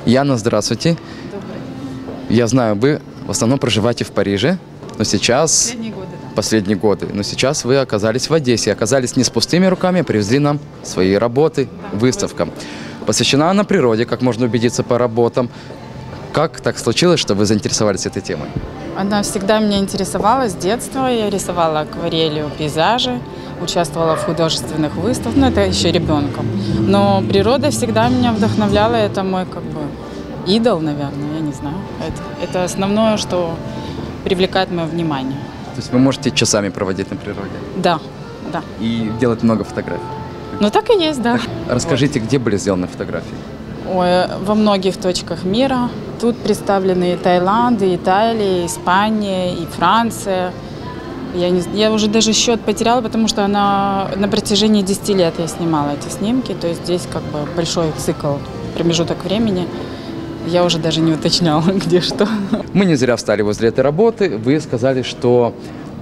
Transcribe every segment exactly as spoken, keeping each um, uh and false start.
Яна, здравствуйте. Добрый. Я знаю, вы в основном проживаете в Париже, но сейчас... Последние годы, да. Последние годы. Но сейчас вы оказались в Одессе. Оказались не с пустыми руками, а привезли нам свои работы, Да, выставка. Посвящена она природе, как можно убедиться по работам. Как так случилось, что вы заинтересовались этой темой? Она всегда меня интересовала с детства. Я рисовала акварелью пейзажи, участвовала в художественных выставках, ну это еще ребенком. Но природа всегда меня вдохновляла, это мой как бы идол, наверное, я не знаю. Это, это основное, что привлекает мое внимание. То есть вы можете часами проводить на природе? Да, да. И делать много фотографий? Ну так и есть, да. Расскажите, где были сделаны фотографии? Ой, во многих точках мира. Тут представлены и Таиланд, и Италия, и Испания, и Франция. Я, не, я уже даже счет потеряла, потому что она на протяжении десяти лет я снимала эти снимки. То есть здесь как бы большой цикл, промежуток времени. Я уже даже не уточняла, где что. Мы не зря встали возле этой работы. Вы сказали, что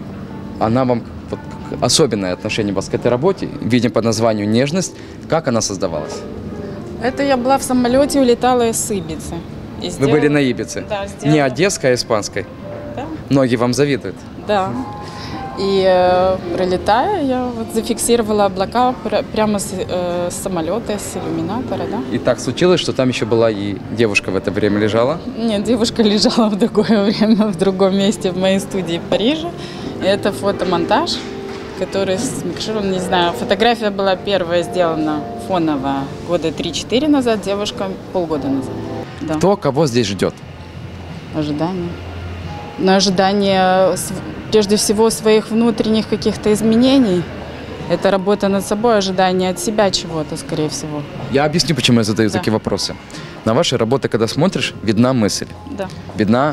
она вам... Вот, особенное отношение у вас к этой работе, видим по названию «Нежность». Как она создавалась? Это я была в самолете, улетала из Ибицы. И Вы сделала... были на Ибице? Да, сделала. Не одесской, а испанской? Да. Многие вам завидуют. Да. И э, пролетая, я вот зафиксировала облака пр прямо с, э, с самолета, с иллюминатора, да. И так случилось, что там еще была и девушка в это время лежала? Нет, девушка лежала в другое время, в другом месте, в моей студии в Париже. И это фотомонтаж, который смикширован, не знаю. Фотография была первая сделана фоновая года три-четыре назад, девушка полгода назад. Да. Кто кого здесь ждет? Ожидание. На ожидание, прежде всего, своих внутренних каких-то изменений. Это работа над собой, ожидание от себя чего-то, скорее всего. Я объясню, почему я задаю Да. такие вопросы. На ваши работы, когда смотришь, видна мысль, Да. видна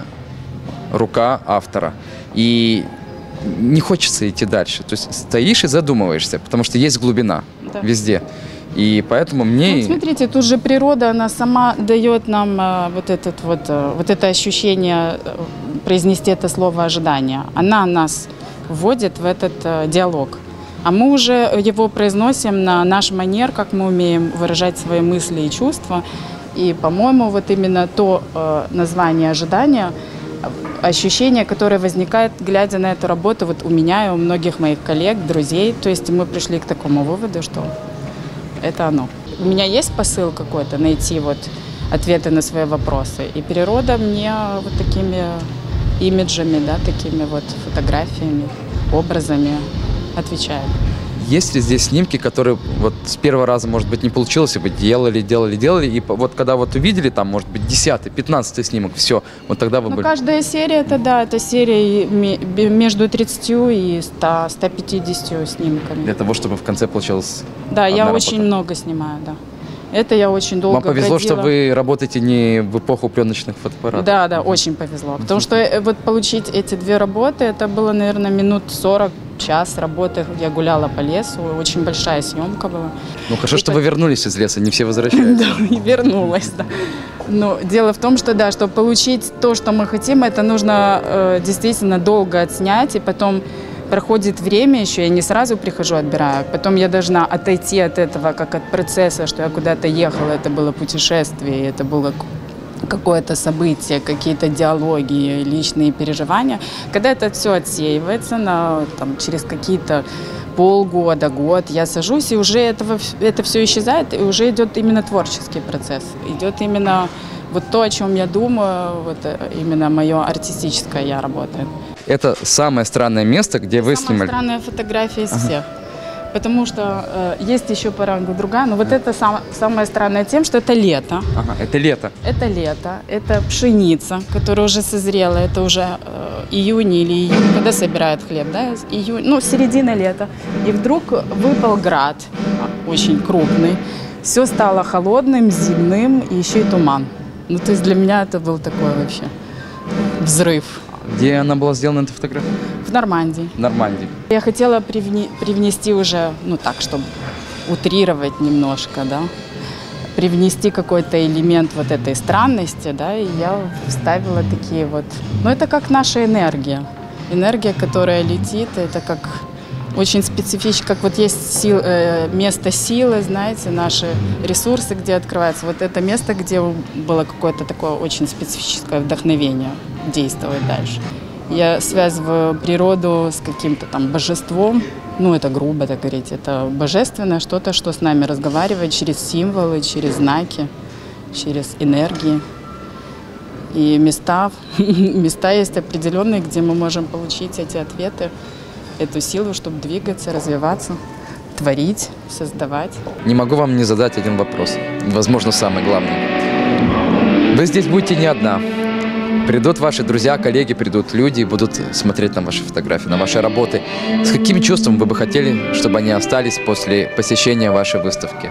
рука автора. И не хочется идти дальше. То есть стоишь и задумываешься, потому что есть глубина Да. везде. И поэтому мне... Вот смотрите, тут же природа, она сама дает нам э, вот, этот вот, э, вот это ощущение э, произнести это слово «ожидание». Она нас вводит в этот э, диалог. А мы уже его произносим на наш манер, как мы умеем выражать свои мысли и чувства. И, по-моему, вот именно то э, название «ожидание», ощущение, которое возникает, глядя на эту работу, вот у меня и у многих моих коллег, друзей. То есть мы пришли к такому выводу, что это оно. У меня есть посыл какой-то найти вот ответы на свои вопросы. И природа мне вот такими имиджами, да, такими вот фотографиями, образами отвечает. Есть ли здесь снимки, которые вот с первого раза, может быть, не получилось, и вы делали, делали, делали, и вот когда вот увидели, там, может быть, десятый, пятнадцатый снимок, все, вот тогда вы Ну, были... каждая серия, это да, это серия между тридцатью и ста, ста пятьюдесятью снимками. Для того, чтобы в конце получилось... Да, я одна очень работа. много снимаю, да. Это я очень долго Вам повезло, бродила. что вы работаете не в эпоху пленочных фотоаппаратов. Да, да, очень повезло. Потому что э, вот получить эти две работы, это было, наверное, минут сорок, час работы. Я гуляла по лесу, очень большая съемка была. Ну, хорошо, И что так- вы вернулись из леса, не все возвращаются. Да, и вернулась, да. Но дело в том, что, да, чтобы получить то, что мы хотим, это нужно э, действительно долго отснять, и потом проходит время еще, я не сразу прихожу, отбираю. Потом я должна отойти от этого, как от процесса, что я куда-то ехала, это было путешествие, это было какое-то событие, какие-то диалоги, личные переживания. Когда это все отсеивается на, там, через какие-то полгода, год, я сажусь, и уже этого, это все исчезает, и уже идет именно творческий процесс. Идет именно вот то, о чем я думаю, вот именно мое артистическое я работаю. Это самое странное место, где вы Самая снимали. странная фотография из всех. Потому что э, есть еще по рангу другая, но вот это сам, самое странное тем, что это лето. Ага, это лето. Это лето, это пшеница, которая уже созрела, это уже э, июнь или июнь, когда собирают хлеб, да, июнь, ну, середина лета. И вдруг выпал град, очень крупный, все стало холодным, зимным, и еще и туман. Ну, то есть для меня это был такой вообще взрыв. Где она была сделана, эта фотография? В Нормандии. В Нормандии. Я хотела привне, привнести уже, ну так, чтобы утрировать немножко, да, привнести какой-то элемент вот этой странности, да, и я вставила такие вот, ну это как наша энергия. Энергия, которая летит, это как очень специфично, как вот есть сил, э, место силы, знаете, наши ресурсы, где открываются. Вот это место, где было какое-то такое очень специфическое вдохновение действовать дальше. Я связываю природу с каким-то там божеством, ну это грубо так говорить, это божественное что-то, что с нами разговаривает через символы, через знаки, через энергии. И места, места есть определенные, где мы можем получить эти ответы, эту силу, чтобы двигаться, развиваться, творить, создавать. Не могу вам не задать один вопрос, возможно, самый главный. Вы здесь будете не одна. Придут ваши друзья, коллеги, придут люди и будут смотреть на ваши фотографии, на ваши работы. С каким чувством вы бы хотели, чтобы они остались после посещения вашей выставки?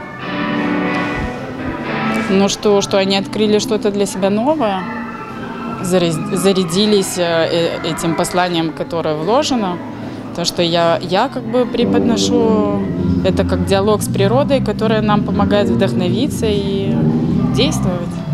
Ну что, что они открыли что-то для себя новое, зарядились этим посланием, которое вложено. То, что я, я как бы преподношу, это как диалог с природой, которая нам помогает вдохновиться и действовать.